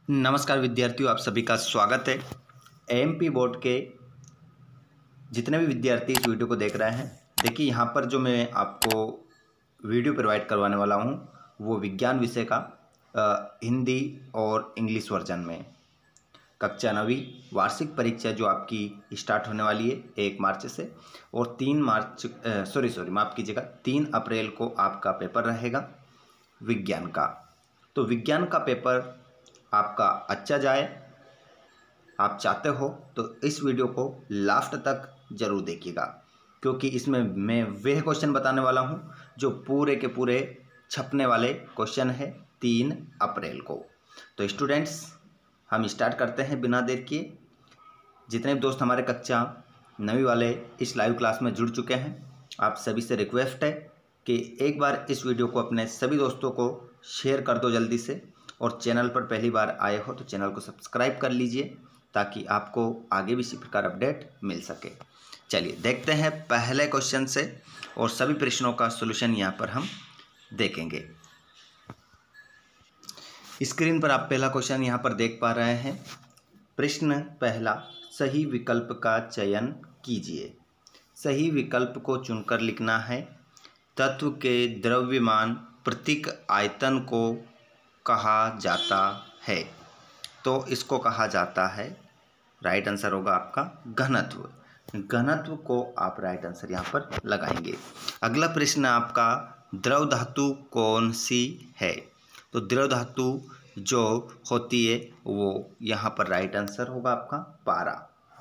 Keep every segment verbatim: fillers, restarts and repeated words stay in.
नमस्कार विद्यार्थियों, आप सभी का स्वागत है। एमपी बोर्ड के जितने भी विद्यार्थी इस वीडियो को देख रहे हैं, देखिए यहाँ पर जो मैं आपको वीडियो प्रोवाइड करवाने वाला हूँ वो विज्ञान विषय का आ, हिंदी और इंग्लिश वर्जन में कक्षा नवीं वार्षिक परीक्षा जो आपकी स्टार्ट होने वाली है एक मार्च से, और तीन मार्च सॉरी सॉरी माफ़ कीजिएगा तीन अप्रैल को आपका पेपर रहेगा विज्ञान का। तो विज्ञान का पेपर आपका अच्छा जाए आप चाहते हो तो इस वीडियो को लास्ट तक ज़रूर देखिएगा, क्योंकि इसमें मैं वह क्वेश्चन बताने वाला हूं जो पूरे के पूरे छपने वाले क्वेश्चन है तीन अप्रैल को। तो स्टूडेंट्स, हम स्टार्ट करते हैं बिना देर किए। जितने भी दोस्त हमारे कक्षा नवी वाले इस लाइव क्लास में जुड़ चुके हैं, आप सभी से रिक्वेस्ट है कि एक बार इस वीडियो को अपने सभी दोस्तों को शेयर कर दो जल्दी से, और चैनल पर पहली बार आए हो तो चैनल को सब्सक्राइब कर लीजिए ताकि आपको आगे भी इसी प्रकार अपडेट मिल सके। चलिए देखते हैं पहले क्वेश्चन से, और सभी प्रश्नों का सॉल्यूशन यहाँ पर हम देखेंगे। स्क्रीन पर आप पहला क्वेश्चन यहाँ पर देख पा रहे हैं। प्रश्न पहला, सही विकल्प का चयन कीजिए। सही विकल्प को चुनकर लिखना है। तत्व के द्रव्यमान प्रतीक आयतन को कहा जाता है, तो इसको कहा जाता है, राइट आंसर होगा आपका घनत्व। घनत्व को आप राइट आंसर यहाँ पर लगाएंगे। अगला प्रश्न आपका, द्रव धातु कौन सी है? तो द्रव धातु जो होती है वो यहाँ पर राइट आंसर होगा आपका पारा।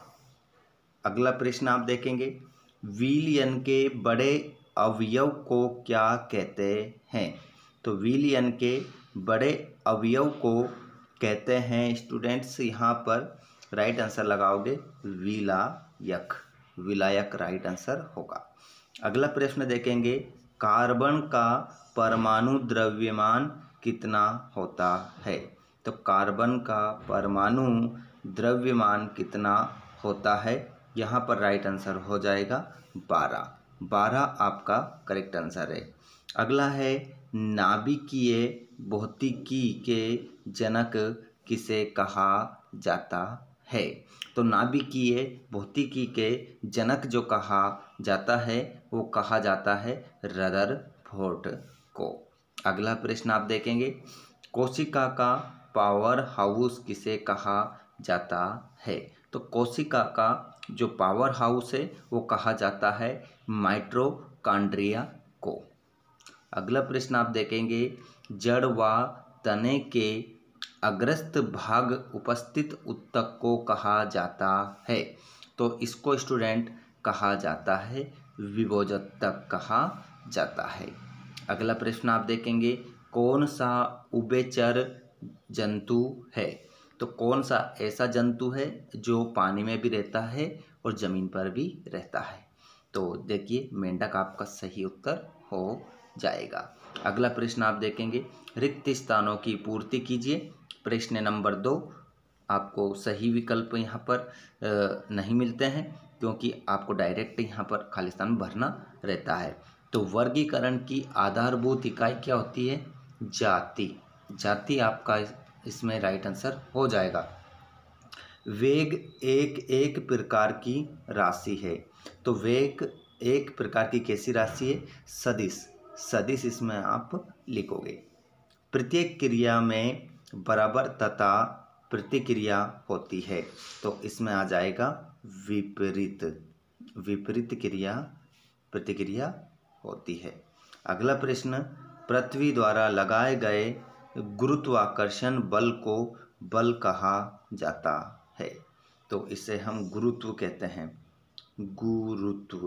अगला प्रश्न आप देखेंगे, विलयन के बड़े अवयव को क्या कहते हैं? तो विलयन के बड़े अवयव को कहते हैं स्टूडेंट्स, यहाँ पर राइट आंसर लगाओगे विलायक। विलायक राइट आंसर होगा। अगला प्रश्न देखेंगे, कार्बन का परमाणु द्रव्यमान कितना होता है? तो कार्बन का परमाणु द्रव्यमान कितना होता है? यहाँ पर राइट आंसर हो जाएगा बारह। बारह आपका करेक्ट आंसर है। अगला है, नाभिकीय भौतिकी के जनक किसे कहा जाता है? तो नाभिकीय भौतिकी के जनक जो कहा जाता है वो कहा जाता है रदरफोर्ड को। अगला प्रश्न आप देखेंगे, कोशिका का पावर हाउस किसे कहा जाता है? तो कोशिका का जो पावर हाउस है वो कहा जाता है माइटोकॉन्ड्रिया को। अगला प्रश्न आप देखेंगे, जड़ व तने के अग्रस्त भाग उपस्थित ऊतक को कहा जाता है? तो इसको स्टूडेंट कहा जाता है विभोजोतक कहा जाता है। अगला प्रश्न आप देखेंगे, कौन सा उभयचर जंतु है? तो कौन सा ऐसा जंतु है जो पानी में भी रहता है और ज़मीन पर भी रहता है? तो देखिए मेंढक आपका सही उत्तर हो जाएगा। अगला प्रश्न आप देखेंगे, रिक्त स्थानों की पूर्ति कीजिए। प्रश्न नंबर दो, आपको सही विकल्प यहाँ पर नहीं मिलते हैं क्योंकि आपको डायरेक्ट यहाँ पर खाली स्थान भरना रहता है। तो वर्गीकरण की आधारभूत इकाई क्या होती है? जाति। जाति आपका इसमें राइट आंसर हो जाएगा। वेग एक एक प्रकार की राशि है। तो वेग एक प्रकार की कैसी राशि है? सदिश। सदिश इसमें आप लिखोगे। प्रत्येक क्रिया में बराबर तथा प्रतिक्रिया होती है, तो इसमें आ जाएगा विपरीत। विपरीत क्रिया प्रतिक्रिया होती है। अगला प्रश्न, पृथ्वी द्वारा लगाए गए गुरुत्वाकर्षण बल को बल कहा जाता है? तो इसे हम गुरुत्व कहते हैं। गुरुत्व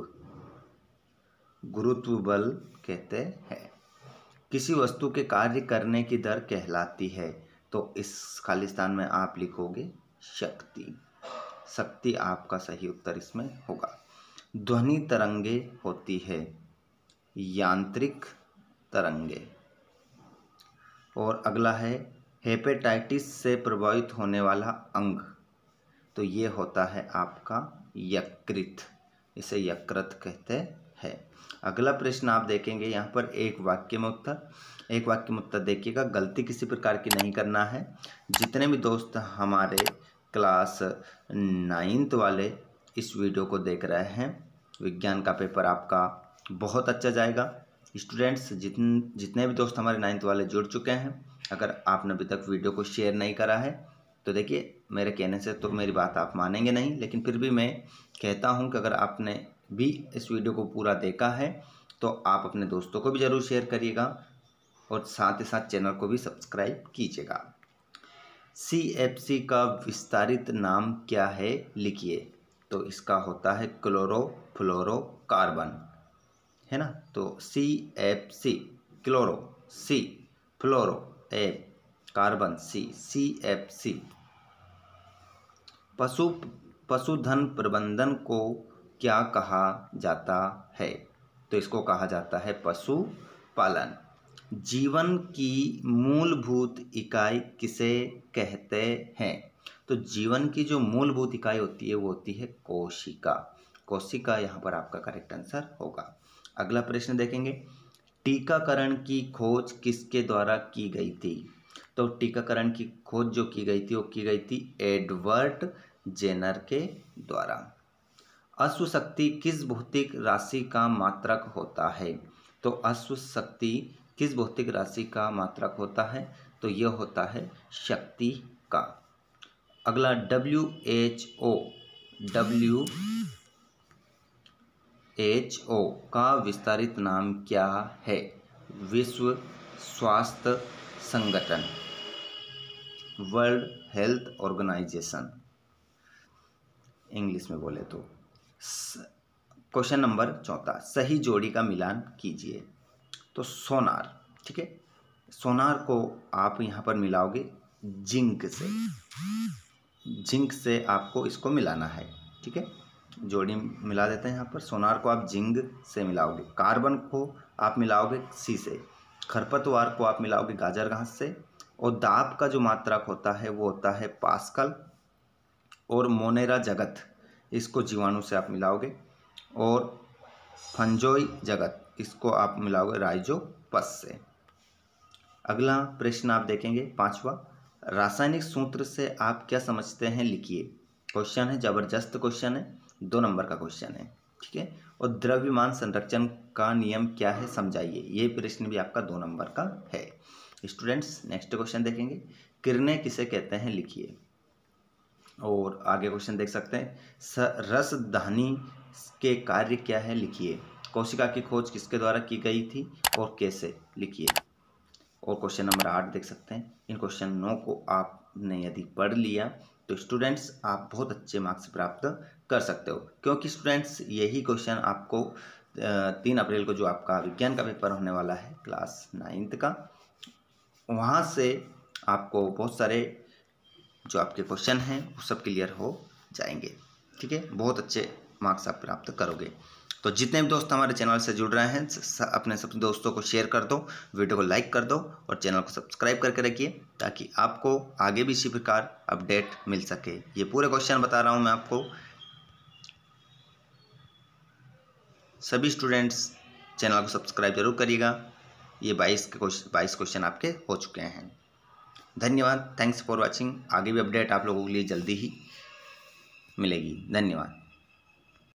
गुरुत्व बल कहते हैं। किसी वस्तु के कार्य करने की दर कहलाती है, तो इस खाली स्थान में आप लिखोगे शक्ति। शक्ति आपका सही उत्तर इसमें होगा। ध्वनि तरंगे होती है यांत्रिक तरंगे। और अगला है, हेपेटाइटिस से प्रभावित होने वाला अंग, तो ये होता है आपका यकृत। इसे यकृत कहते हैं। अगला प्रश्न आप देखेंगे, यहाँ पर एक वाक्य में उत्तर। एक वाक्य में उत्तर देखिएगा, गलती किसी प्रकार की नहीं करना है। जितने भी दोस्त हमारे क्लास नाइन्थ वाले इस वीडियो को देख रहे हैं, विज्ञान का पेपर आपका बहुत अच्छा जाएगा। स्टूडेंट्स जितन जितने भी दोस्त हमारे नाइन्थ वाले जुड़ चुके हैं, अगर आपने अभी तक वीडियो को शेयर नहीं करा है तो देखिए, मेरे कहने से तो मेरी बात आप मानेंगे नहीं, लेकिन फिर भी मैं कहता हूं कि अगर आपने भी इस वीडियो को पूरा देखा है तो आप अपने दोस्तों को भी ज़रूर शेयर करिएगा और साथ ही साथ चैनल को भी सब्सक्राइब कीजिएगा। सी एफ सी का विस्तारित नाम क्या है, लिखिए। तो इसका होता है क्लोरोफ्लोरोकार्बन, है ना। तो C F C, chloro C, fluoro F, carbon C, C F C. पशु पशुधन प्रबंधन को क्या कहा जाता है? तो इसको कहा जाता है पशुपालन। जीवन की मूलभूत इकाई किसे कहते हैं? तो जीवन की जो मूलभूत इकाई होती है वो होती है कोशिका। कोशिका यहाँ पर आपका करेक्ट आंसर होगा। अगला प्रश्न देखेंगे, टीकाकरण की खोज किसके द्वारा की गई थी? तो टीकाकरण की खोज जो की गई थी वो की गई थी एडवर्ड जेनर के द्वारा। अश्व शक्ति किस भौतिक राशि का मात्रक होता है? तो अश्व शक्ति किस भौतिक राशि का मात्रक होता है? तो यह होता है शक्ति का। अगला, W H O, W H O का विस्तारित नाम क्या है? विश्व स्वास्थ्य संगठन, वर्ल्ड हेल्थ ऑर्गेनाइजेशन इंग्लिश में बोले तो। क्वेश्चन नंबर चौथा, सही जोड़ी का मिलान कीजिए। तो सोनार, ठीक है, सोनार को आप यहाँ पर मिलाओगे जिंक से, जिंक से आपको इसको मिलाना है, ठीक है। जोड़ी मिला देते हैं यहाँ पर। सोनार को आप जिंक से मिलाओगे, कार्बन को आप मिलाओगे सी से, खरपतवार को आप मिलाओगे गाजर घास से, और दाब का जो मात्रक होता है वो होता है पास्कल, और मोनेरा जगत इसको जीवाणु से आप मिलाओगे, और फंजोई जगत इसको आप मिलाओगे राइजोपस से। अगला प्रश्न आप देखेंगे पांचवा, रासायनिक सूत्र से आप क्या समझते हैं, लिखिए। क्वेश्चन है, जबरदस्त क्वेश्चन है, दो नंबर का क्वेश्चन है, ठीक है। और द्रव्यमान संरक्षण का नियम क्या है, समझाइए। ये प्रश्न भी आपका दो नंबर का है। स्टूडेंट्स नेक्स्ट क्वेश्चन देखेंगे, किरणें किसे कहते हैं, लिखिए। और आगे क्वेश्चन देख सकते हैं, रसधानी के कार्य क्या है, लिखिए। कोशिका की खोज किसके द्वारा की गई थी और कैसे, लिखिए। और क्वेश्चन नंबर आठ देख सकते हैं। इन क्वेश्चनों को आपने यदि पढ़ लिया तो स्टूडेंट्स आप बहुत अच्छे मार्क्स प्राप्त कर सकते हो, क्योंकि स्टूडेंट्स यही क्वेश्चन आपको तीन अप्रैल को जो आपका विज्ञान का पेपर होने वाला है क्लास नाइन्थ का, वहाँ से आपको बहुत सारे जो आपके क्वेश्चन हैं वो सब क्लियर हो जाएंगे, ठीक है। बहुत अच्छे मार्क्स आप प्राप्त करोगे। तो जितने भी दोस्त हमारे चैनल से जुड़ रहे हैं, अपने सब दोस्तों को शेयर कर दो, वीडियो को लाइक कर दो और चैनल को सब्सक्राइब करके रखिए, ताकि आपको आगे भी इसी प्रकार अपडेट मिल सके। ये पूरे क्वेश्चन बता रहा हूँ मैं आपको। सभी स्टूडेंट्स चैनल को सब्सक्राइब जरूर करिएगा। ये बाईस के क्वेश्चन बाईस क्वेश्चन आपके हो चुके हैं। धन्यवाद, थैंक्स फॉर वॉचिंग। आगे भी अपडेट आप लोगों के लिए जल्दी ही मिलेगी। धन्यवाद।